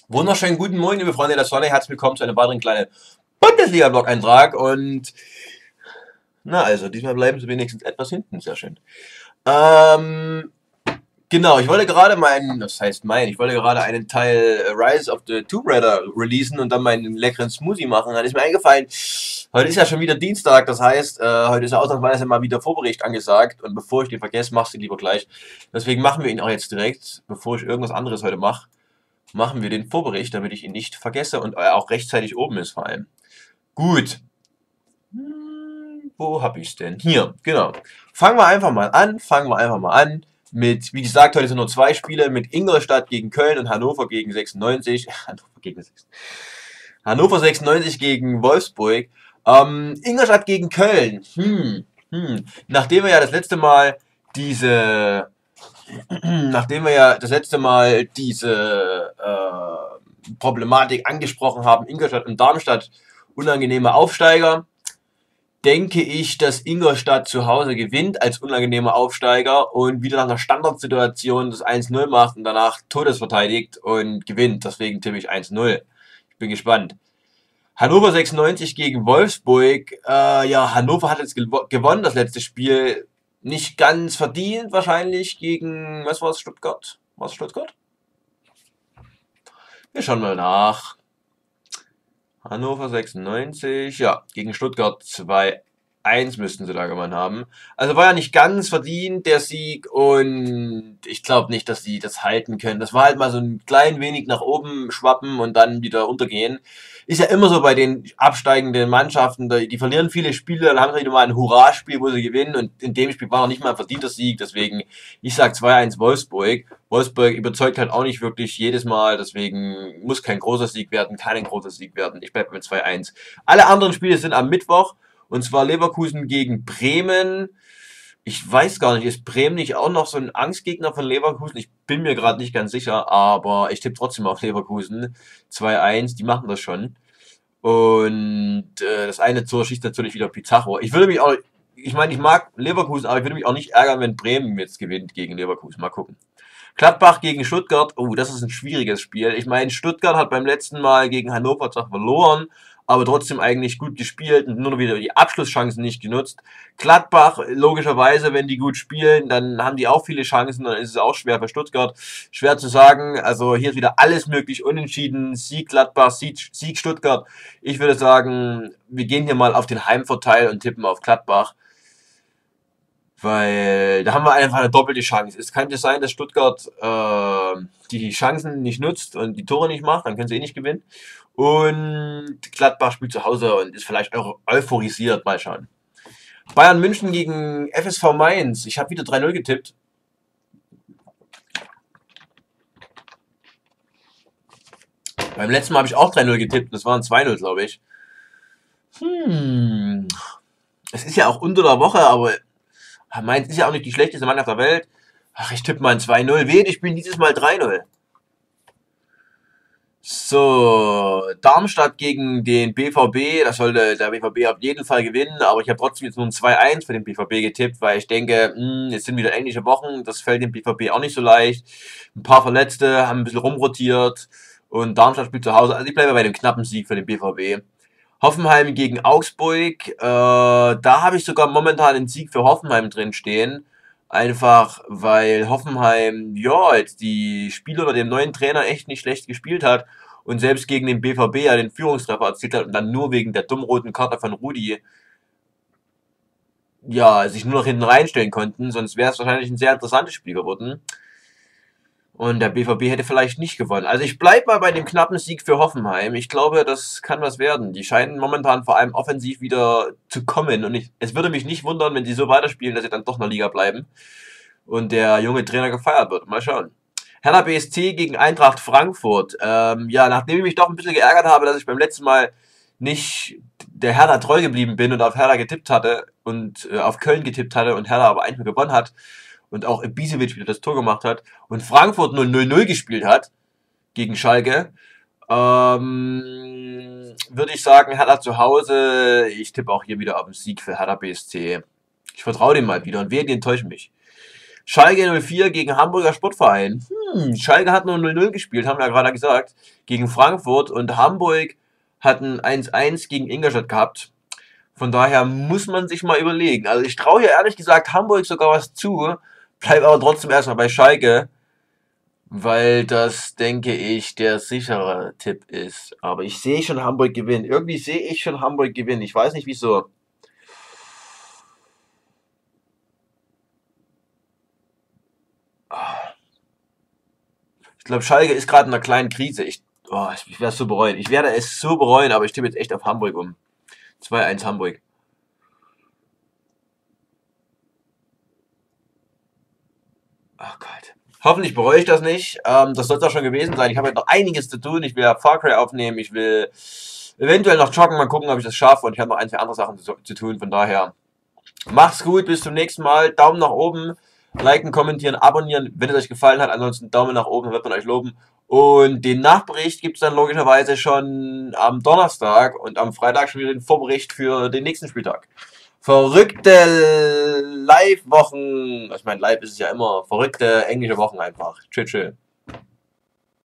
Wunderschönen guten Morgen, liebe Freunde der Sonne. Herzlich willkommen zu einem weiteren kleinen Bundesliga-Blog-Eintrag. Und, na also, diesmal bleiben sie wenigstens etwas hinten. Sehr schön. Ähm, genau, ich wollte gerade ich wollte gerade einen Teil Rise of the Tomb Raider releasen und dann meinen leckeren Smoothie machen. Dann ist mir eingefallen, heute ist ja schon wieder Dienstag, das heißt, heute ist ja ausnahmsweise mal wieder Vorbericht angesagt. Und bevor ich den vergesse, machst du ihn lieber gleich. Deswegen machen wir ihn auch jetzt direkt, bevor ich irgendwas anderes heute mache. Machen wir den Vorbericht, damit ich ihn nicht vergesse und er auch rechtzeitig oben ist vor allem. Gut. Wo habe ich es denn? Hier, genau. Fangen wir einfach mal an mit, wie gesagt, heute sind nur zwei Spiele mit Ingolstadt gegen Köln und Hannover gegen 96. Hannover 96 gegen Wolfsburg. Ingolstadt gegen Köln. Nachdem wir ja das letzte Mal diese nachdem wir ja das letzte Mal diese Problematik angesprochen haben, Ingolstadt und Darmstadt, unangenehme Aufsteiger, denke ich, dass Ingolstadt zu Hause gewinnt als unangenehmer Aufsteiger und wieder nach einer Standardsituation das 1-0 macht und danach todesverteidigt und gewinnt. Deswegen tippe ich 1-0. Ich bin gespannt. Hannover 96 gegen Wolfsburg. Ja, Hannover hat jetzt gewonnen, das letzte Spiel. Nicht ganz verdient wahrscheinlich gegen, was war es, Stuttgart? War es Stuttgart? Wir schauen mal nach. Hannover 96, ja, gegen Stuttgart 2-1 müssten sie da gewonnen haben. Also war ja nicht ganz verdient der Sieg und ich glaube nicht, dass sie das halten können. Das war halt mal so ein klein wenig nach oben schwappen und dann wieder untergehen. Ist ja immer so bei den absteigenden Mannschaften, die verlieren viele Spiele, dann haben sie wieder mal ein Hurra-Spiel, wo sie gewinnen und in dem Spiel war noch nicht mal ein verdienter Sieg, deswegen, ich sag 2-1 Wolfsburg. Wolfsburg überzeugt halt auch nicht wirklich jedes Mal, deswegen muss kein großer Sieg werden, kann ein großer Sieg werden. Ich bleibe mit 2-1. Alle anderen Spiele sind am Mittwoch und zwar Leverkusen gegen Bremen. Ich weiß gar nicht, ist Bremen nicht auch noch so ein Angstgegner von Leverkusen? Ich bin mir gerade nicht ganz sicher, aber ich tippe trotzdem auf Leverkusen. 2-1, die machen das schon. Und das eine Tor schießt natürlich wieder Pizarro. Ich meine, ich mag Leverkusen, aber ich würde mich auch nicht ärgern, wenn Bremen jetzt gewinnt gegen Leverkusen. Mal gucken. Gladbach gegen Stuttgart, oh, das ist ein schwieriges Spiel. Ich meine, Stuttgart hat beim letzten Mal gegen Hannover zwar verloren, aber trotzdem eigentlich gut gespielt und nur noch wieder die Abschlusschancen nicht genutzt. Gladbach, logischerweise, wenn die gut spielen, dann haben die auch viele Chancen, dann ist es auch schwer für Stuttgart. Schwer zu sagen, also hier ist wieder alles möglich, unentschieden, Sieg Gladbach, Sieg Stuttgart. Ich würde sagen, wir gehen hier mal auf den Heimvorteil und tippen auf Gladbach. Weil da haben wir einfach eine doppelte Chance. Es könnte sein, dass Stuttgart die Chancen nicht nutzt und die Tore nicht macht, dann können sie eh nicht gewinnen. Und Gladbach spielt zu Hause und ist vielleicht euphorisiert. Mal schauen. Bayern München gegen FSV Mainz. Ich habe wieder 3-0 getippt. Beim letzten Mal habe ich auch 3-0 getippt. Das waren 2-0, glaube ich. Es ist ja auch unter der Woche, aber Mainz ist ja auch nicht die schlechteste Mannschaft der Welt. Ach, ich tippe mal ein 2-0. Wehe, ich spiele dieses Mal 3-0. So, Darmstadt gegen den BVB. Das sollte der BVB auf jeden Fall gewinnen. Aber ich habe trotzdem jetzt nur ein 2-1 für den BVB getippt, weil ich denke, jetzt sind wieder englische Wochen. Das fällt dem BVB auch nicht so leicht. Ein paar Verletzte, haben ein bisschen rumrotiert. Und Darmstadt spielt zu Hause. Also ich bleibe bei dem knappen Sieg für den BVB. Hoffenheim gegen Augsburg. Da habe ich sogar momentan einen Sieg für Hoffenheim drin stehen. Einfach weil Hoffenheim, ja, jetzt die Spiele unter dem neuen Trainer echt nicht schlecht gespielt hat und selbst gegen den BVB ja den Führungstreffer erzielt hat und dann nur wegen der dummen roten Karte von Rudi, ja, sich nur noch hinten reinstellen konnten. Sonst wäre es wahrscheinlich ein sehr interessantes Spiel geworden. Und der BVB hätte vielleicht nicht gewonnen. Also ich bleibe mal bei dem knappen Sieg für Hoffenheim. Ich glaube, das kann was werden. Die scheinen momentan vor allem offensiv wieder zu kommen. Und es würde mich nicht wundern, wenn sie so weiterspielen, dass sie dann doch in der Liga bleiben. Und der junge Trainer gefeiert wird. Mal schauen. Hertha BSC gegen Eintracht Frankfurt. Ja, nachdem ich mich doch ein bisschen geärgert habe, dass ich beim letzten Mal nicht der Hertha treu geblieben bin und auf Hertha getippt hatte und auf Köln getippt hatte und Hertha aber eigentlich gewonnen hat, und auch Ibisevic wieder das Tor gemacht hat und Frankfurt nur 0-0 gespielt hat gegen Schalke, würde ich sagen, Hertha zu Hause. Ich tippe auch hier wieder auf den Sieg für Hertha BSC. Ich vertraue dem mal wieder und wehe, die enttäuschen mich. Schalke 04 gegen Hamburger Sportverein. Schalke hat nur 0-0 gespielt, haben wir ja gerade gesagt, gegen Frankfurt. Und Hamburg hat ein 1-1 gegen Ingolstadt gehabt. Von daher muss man sich mal überlegen. Also ich traue hier ehrlich gesagt Hamburg sogar was zu, bleib aber trotzdem erstmal bei Schalke, weil das, denke ich, der sichere Tipp ist. Aber ich sehe schon Hamburg gewinnen. Irgendwie sehe ich schon Hamburg gewinnen. Ich weiß nicht wieso. Ich glaube, Schalke ist gerade in einer kleinen Krise. Ich werde es so bereuen. Ich werde es so bereuen, aber ich tippe jetzt echt auf Hamburg um. 2-1 Hamburg. Ach Gott. Hoffentlich bereue ich das nicht. Das soll es auch schon gewesen sein. Ich habe jetzt noch einiges zu tun. Ich will ja Far Cry aufnehmen. Ich will eventuell noch joggen. Mal gucken, ob ich das schaffe. Und ich habe noch ein, zwei andere Sachen zu tun. Von daher, macht's gut. Bis zum nächsten Mal. Daumen nach oben. Liken, kommentieren, abonnieren, wenn es euch gefallen hat. Ansonsten Daumen nach oben, dann wird man euch loben. Und den Nachbericht gibt es dann logischerweise schon am Donnerstag und am Freitag schon wieder den Vorbericht für den nächsten Spieltag. Verrückte Live-Wochen. Ich meine, live ist es ja immer. Verrückte englische Wochen einfach. Tschüss, tschüss.